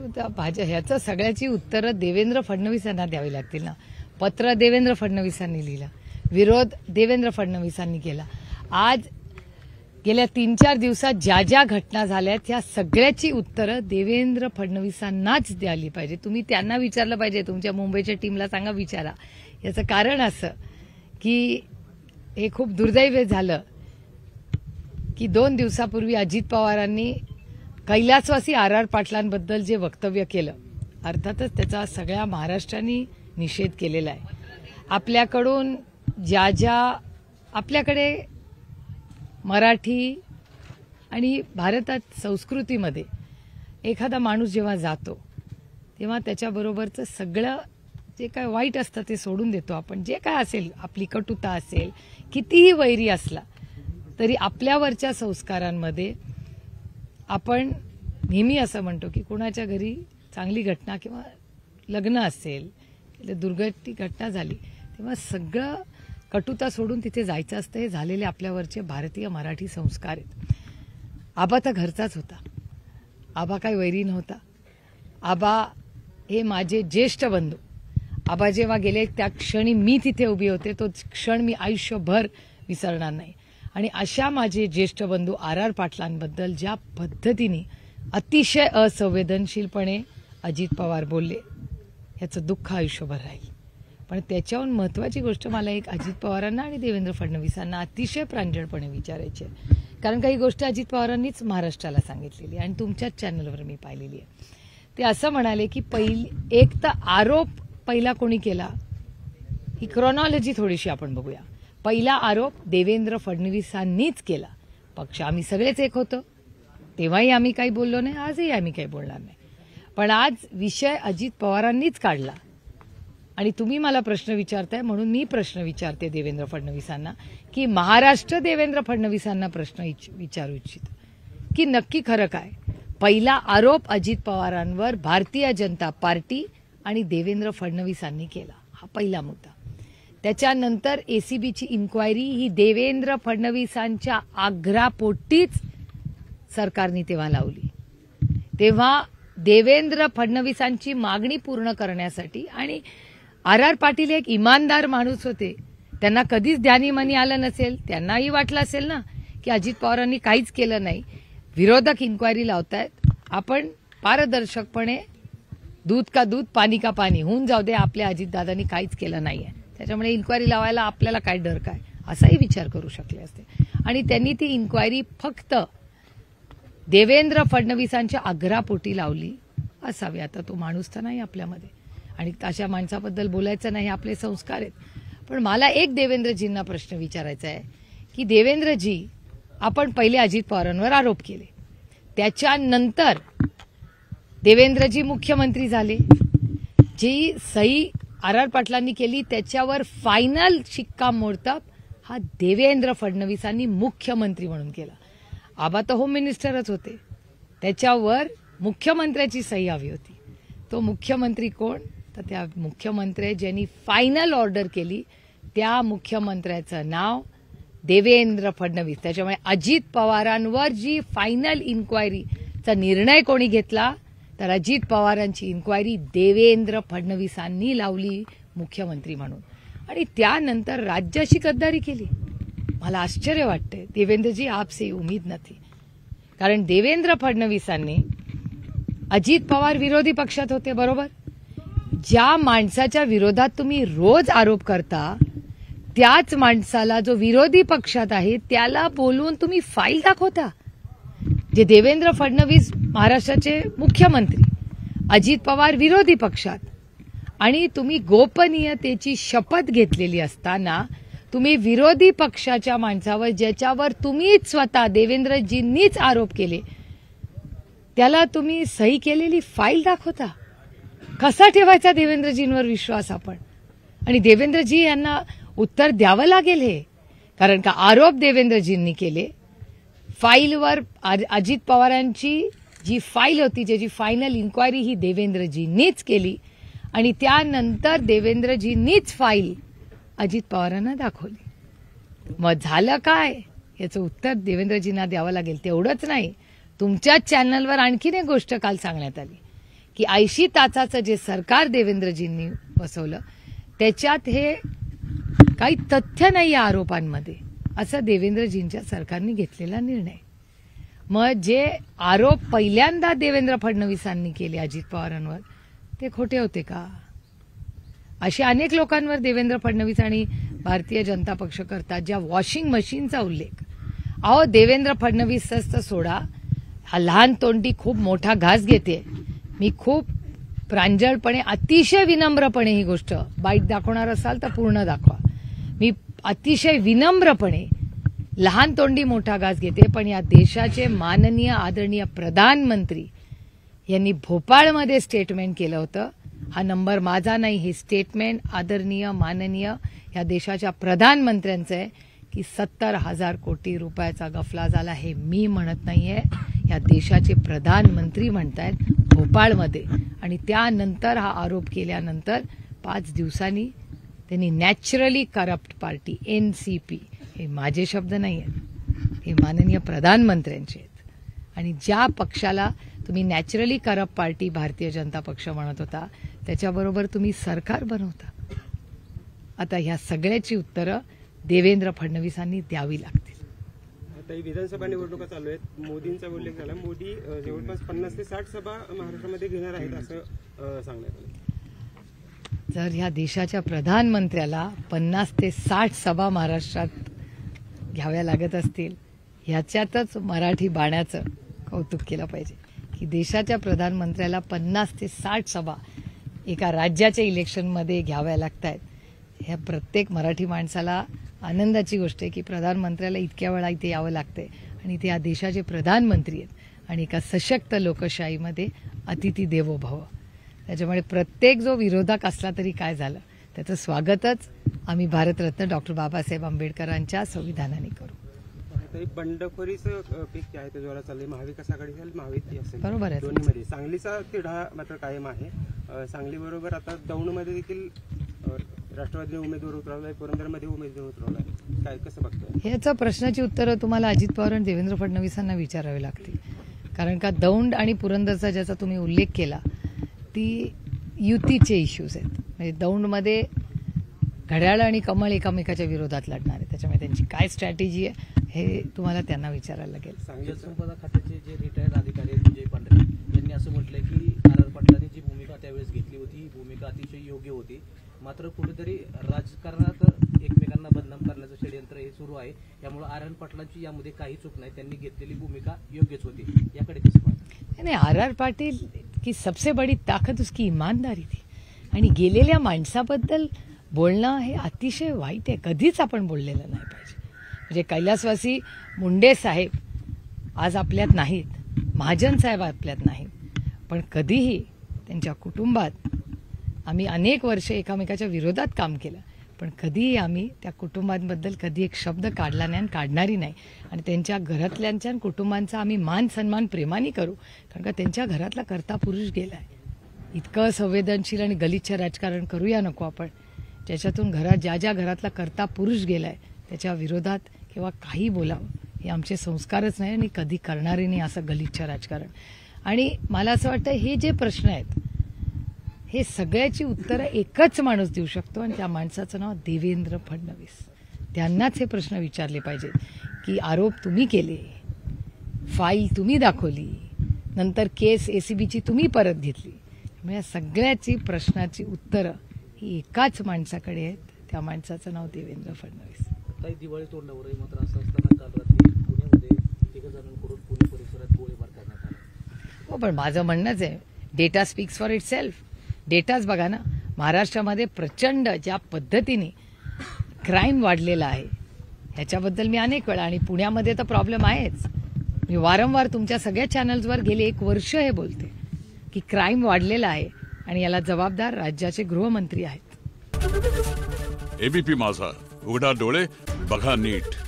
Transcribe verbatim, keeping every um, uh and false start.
तो त्या भाज्या ह्याचं सगळ्याची उत्तरं देवेंद्र फडणवीसांना द्यावी लागतील ना. पत्र देवेंद्र फडणवीसांनी लिहिलं, विरोध देवेंद्र फडणवीसांनी केला. आज गेल्या तीन चार दिवसात ज्या ज्या घटना झाल्या त्या सगळ्याची उत्तरं देवेंद्र फडणवीसांनाच द्यायला पाहिजे. तुम्ही त्यांना विचारलं पाहिजे, तुमच्या मुंबईच्या टीमला सांगा विचारा. याचं कारण असं की हे खूप दुर्दैवी झालं की दोन दिवसापूर्वी अजित पवारांनी कैलासवासी आर आर पाटलांबद्दल जे वक्तव्य केलं, अर्थातच त्याचा सगळ्या महाराष्ट्राने निषेध केलेला आहे. आपल्याकडून ज्या ज्या आपल्याकडे मराठी आणि भारतात संस्कृतीमध्ये एखादा माणूस जेव्हा जातो तेव्हा त्याच्याबरोबरचं सगळं जे काय वाईट असतं ते सोडून देतो आपण. जे काय असेल, आपली कटुता असेल, कितीही वैरी असला तरी आपल्यावरच्या संस्कारांमध्ये आपण नेहमी असं म्हणतो की कोणाच्या घरी चांगली घटना किंवा लग्न असेल, दुर्घटना घटना झाली तेव्हा सगळं कटुता सोडून तिथे जायचं असतं. हे झालेले आपल्यावरचे भारतीय मराठी संस्कार आहेत. आबा तर घरचाच होता, आबा काय वैरी नव्हता. आबा हे माझे ज्येष्ठ बंधू. आबा जेव्हा गेले त्या क्षणी मी तिथे उभी होते, तो क्षण मी आयुष्यभर विसरणार नाही. आणि अशा माझे ज्येष्ठ बंधू आर आर पाटलांबद्दल ज्या पद्धतीने अतिशय असंवेदनशीलपणे अजित पवार बोलले, याचं दुःख आयुष्यभर राहील. पण त्याच्याहून महत्त्वाची गोष्ट मला एक अजित पवारांना आणि देवेंद्र फडणवीसांना अतिशय प्रांजळपणे विचारायची आहे. कारण काही गोष्ट अजित पवारांनीच महाराष्ट्राला सांगितलेली आणि तुमच्याच चॅनलवर मी पाहिलेली आहे. ते असं म्हणाले की पहिली एक तर आरोप पहिला कोणी केला, ही क्रोनॉलॉजी थोडीशी आपण बघूया. पहिला आरोप देवेंद्र फडणवीसांनीच केला. पक्ष आम्ही सगळेच एक होतो, तेव्हाही आम्ही काही बोललो नाही, आजही आम्ही काही बोलणार नाही. पण आज विषय अजित पवारांनीच काढला आणि तुम्ही मला प्रश्न विचारताय म्हणून मी प्रश्न विचारते देवेंद्र फडणवीसांना की महाराष्ट्र देवेंद्र फडणवीसांना प्रश्न विचारू इच्छित की नक्की खरं काय. पहिला आरोप अजित पवारांवर भारतीय जनता पार्टी आणि देवेंद्र फडणवीसांनी केला, हा पहिला मुद्दा. त्याच्यानंतर एसीबीची इन्क्वायरी ही देवेंद्र फडणवीसांच्या आग्रहापोटीच सरकारने तेव्हा लावली. तेव्हा देवेंद्र फडणवीसांची मागणी पूर्ण करण्यासाठी, आणि आर आर पाटील एक इमानदार माणूस होते, त्यांना कधीच ध्यानीमनी आलं नसेल, त्यांनाही वाटलं असेल ना की अजित पवारांनी काहीच केलं नाही, विरोधक इन्क्वायरी लावतायत, आपण पारदर्शकपणे दूध का दूध पाणी का पाणी होऊन जाऊ दे, आपल्या अजितदादांनी काहीच केलं नाहीये, त्याच्यामुळे इन्क्वायरी लावायला आपल्याला काय डर काय, असाही विचार करू शकले असते. आणि त्यांनी ती इन्क्वायरी फक्त देवेंद्र फडणवीसांच्या आग्रहापोटी लावली असावी. आता तो माणूस तर नाही आपल्यामध्ये आणि अशा माणसाबद्दल बोलायचं नाही, आपले संस्कार आहेत. पण मला एक देवेंद्रजींना प्रश्न विचारायचा आहे की देवेंद्रजी, आपण पहिले अजित पवारांवर आरोप केले, त्याच्यानंतर देवेंद्रजी मुख्यमंत्री झाले, जी सही आर आर पाटलांनी केली त्याच्यावर फायनल शिक्कामोर्तब हा देवेंद्र फडणवीसांनी मुख्यमंत्री म्हणून केला. आबा तर होम मिनिस्टरच होते, त्याच्यावर मुख्यमंत्र्याची सही हवी होती. तो मुख्यमंत्री कोण, तर त्या मुख्यमंत्री ज्यांनी फायनल ऑर्डर केली त्या मुख्यमंत्र्याचं नाव देवेंद्र फडणवीस. त्याच्यामुळे अजित पवारांवर जी फायनल इन्क्वायरीचा निर्णय कोणी घेतला तर अजित पवारांची इन्क्वायरी देवेंद्र फडणवीसांनी लावली मुख्यमंत्री म्हणून. आणि त्यानंतर राज्याशी गद्दारी केली. मला आश्चर्य वाटतंय देवेंद्रजी, आपसे उम्मीद नथी. कारण देवेंद्र फडणवीसांनी, अजित पवार विरोधी पक्षात होते बरोबर, ज्या माणसाच्या विरोधात तुम्ही रोज आरोप करता त्याच माणसाला जो विरोधी पक्षात आहे त्याला बोलवून तुम्ही फाईल दाखवता. जे देवेंद्र फडणवीस महाराष्ट्राचे मुख्यमंत्री, अजित पवार विरोधी पक्षात, आणि तुम्ही गोपनीयतेची शपथ घेतलेली असताना तुम्ही विरोधी पक्षाच्या माणसावर, ज्याच्यावर तुम्हीच स्वतः देवेंद्रजींनीच आरोप केले, त्याला तुम्ही सही केलेली फाईल दाखवता. कसा ठेवायचा देवेंद्रजींवर विश्वास आपण. आणि देवेंद्रजी यांना उत्तर द्यावं लागेल हे, कारण का आरोप देवेंद्रजींनी केले, फाईलवर अजित पवारांची जी फाईल होती, ज्याची फायनल इन्क्वायरी ही देवेंद्रजींनीच केली, आणि त्यानंतर देवेंद्रजींनीच फाईल अजित पवारांना दाखवली. मग झालं काय याचं उत्तर देवेंद्रजींना द्यावं लागेल. तेवढंच नाही, तुमच्याच चॅनलवर आणखीन एक गोष्ट काल सांगण्यात आली की ऐंशी तासाचं जे सरकार देवेंद्रजींनी बसवलं त्याच्यात हे काही तथ्य नाही या आरोपांमध्ये, असं देवेंद्रजींच्या सरकारने घेतलेला निर्णय. मग जे आरोप पहिल्यांदा देवेंद्र फडणवीसांनी केले अजित पवारांवर ते खोटे होते का? अशा अनेक लोकांवर देवेंद्र फडणवीस आणि भारतीय जनता पक्ष करतात ज्या वॉशिंग मशीनचा उल्लेख. अहो देवेंद्र फडणवीसच तर सोडा, हा लहान तोंडी खूप मोठा घास घेते. मी खूप प्रांजळपणे अतिशय विनम्रपणे ही गोष्ट बाईट दाखवणार असाल तर पूर्ण दाखवा. मी अतिशय विनम्रपणे लहान तोंडी मोठा घास घेते, पण या देशाचे माननीय आदरणीय प्रधानमंत्री यांनी भोपाळमध्ये स्टेटमेंट केलं होतं. हा नंबर माझा नाही, हे स्टेटमेंट आदरणीय माननीय या देशाच्या प्रधानमंत्र्यांचं आहे की सत्तर हजार कोटी रुपयाचा गफला झाला. हे मी म्हणत नाहीये, या देशाचे प्रधानमंत्री म्हणतायत भोपाळमध्ये. आणि त्यानंतर हा आरोप केल्यानंतर पाच दिवसांनी त्यांनी नॅचरली करप्ट पार्टी एनसीपी, हे माझे शब्द नाही आहेत, हे माननीय प्रधानमंत्र्यांचे आहेत. आणि ज्या पक्षाला तुम्ही naturally corrupt party Bharatiya Janata पक्ष म्हणत होता त्याच्याबरोबर तुम्ही सरकार बनवता. आता ह्या सगळ्याची उत्तरं देवेंद्र फडणवीसांनी द्यावी लागतील. आता ही विधानसभा निवडणुका चालू आहेत, मोदींचा उल्लेख झाला. मोदी जवळपास पन्नास ते साठ सभा महाराष्ट्रामध्ये घेणार आहेत असं सांगण्यात आलं. जर ह्या देशाच्या प्रधानमंत्र्याला पन्नास ते साठ सभा महाराष्ट्रात घ्याव्या लागत असतील, ह्याच्यातच मराठी बाण्याचं कौतुक केलं पाहिजे की देशाच्या प्रधानमंत्र्याला पन्नास ते साठ सभा एका राज्याच्या इलेक्शनमध्ये घ्याव्या लागत आहेत. ह्या प्रत्येक मराठी माणसाला आनंदाची गोष्ट आहे की प्रधानमंत्र्याला इतक्या वेळा इथे यावं लागतंय आणि ते या देशाचे प्रधानमंत्री आहेत आणि एका सशक्त लोकशाहीमध्ये अतिथी देवो भव. त्याच्यामुळे प्रत्येक जो विरोधक असला तरी काय झालं त्याचं स्वागतच आम्ही भारतरत्न डॉक्टर बाबासाहेब आंबेडकरांच्या संविधानाने करू. बंडखोरीचं पीक जे आहे ते जोरात चाललंय, महाविकास आघाडी असेल महायुती असेल, बरोबर आहे. दोन्हीमध्ये सांगलीचा तिढा मात्र कायम आहे. सांगली बरोबर आता दौंडमध्ये देखील राष्ट्रवादीने उमेदवार उतरवलाय, पुरंदरमध्ये उमेदवार उतरवलाय. काय कसं बघतोय? ह्याच्या प्रश्नाची उत्तरं तुम्हाला अजित पवार आणि देवेंद्र फडणवीसांना विचारावी लागतील. कारण का दौंड आणि पुरंदरचा ज्याचा तुम्ही उल्लेख केला ती युतीचे इश्यूज आहेत. म्हणजे दौंडमध्ये घड्याळ आणि कमळ एकामेकाच्या विरोधात लढणार आहे, त्याच्यामुळे त्यांची काय स्ट्रॅटेजी आहे हे तुम्हाला त्यांना विचारायला लागेल. जलसंपदा खात्याचे जे रिटायर्ड अधिकारी आहेत विजय पांढरे यांनी असं म्हटलंय की आर आर पाटलांनी जी भूमिका त्यावेळेस घेतली होती ही भूमिका अतिशय योग्य होती, मात्र कुठेतरी राजकारणात एकमेकांना बदनाम करण्याचं षडयंत्र हे सुरू आहे. त्यामुळे आर आर पाटलांची यामध्ये काही चूक नाही, त्यांनी घेतलेली भूमिका योग्यच होती. याकडे कसं पाहता? नाही, आर आर पाटील की सबसे बडी ताकद उसकी ईमानदारी थी आणि गेलेल्या माणसाबद्दल बोलणं हे अतिशय वाईट आहे. कधीच आपण बोललेलं नाही पाहिजे. म्हणजे कैलासवासी मुंडे साहेब आज आपल्यात नाहीत, महाजन साहेब आपल्यात नाहीत, पण कधीही त्यांच्या कुटुंबात आम्ही अनेक वर्ष एकामेकाच्या विरोधात काम केलं, पण कधीही आम्ही त्या कुटुंबांबद्दल कधी एक शब्द काढला नाही आणि काढणारी नाही. आणि त्यांच्या घरातल्यांच्या कुटुंबांचा आम्ही मान सन्मान प्रेमाने करू, कारण का त्यांच्या घरातला कर्ता पुरुष गेलाय. इतकं संवेदनशील आणि गलिच्छ राजकारण करूया नको आपण, ज्याच्यातून घरात ज्या ज्या घरातला कर्ता पुरुष गेलाय त्याच्या विरोधात किंवा काही बोलावं हे आमचे संस्कारच नाही आणि कधी करणारे नाही असं गलिच्छ राजकारण. आणि मला असं वाटतं हे जे प्रश्न आहेत हे सगळ्याची उत्तरं एकच माणूस देऊ शकतो आणि त्या माणसाचं नाव देवेंद्र फडणवीस. त्यांनाच हे प्रश्न विचारले पाहिजेत की आरोप तुम्ही केले, फाईल तुम्ही दाखवली, नंतर केस एसीबीची तुम्ही परत घेतली. त्यामुळे या सगळ्याची प्रश्नाची उत्तरं ही एकाच माणसाकडे आहेत, त्या माणसाचं नाव देवेंद्र फडणवीस. काही दिवाळी तोंडावर आहे, मात्र असं असताना काल रात्री पुण्यामध्ये तिघ जणांकडून पुणे परिसरात गोळीबार करण्यात आला. हो, पण माझं म्हणणंच आहे data speaks for itself. डेटाच बघा ना, महाराष्ट्रामध्ये प्रचंड ज्या पद्धतीने क्राईम वाढलेला आहे ह्याच्याबद्दल मी अनेक वेळा, आणि पुण्यामध्ये तर प्रॉब्लेम आहेच. मी वारंवार तुमच्या सगळ्या चॅनल्सवर गेले एक वर्ष हे बोलते की क्राईम वाढलेला आहे आणि याला जबाबदार राज्याचे गृहमंत्री आहेत. एबीपी माझा, उघडा डोळे बघा नीट.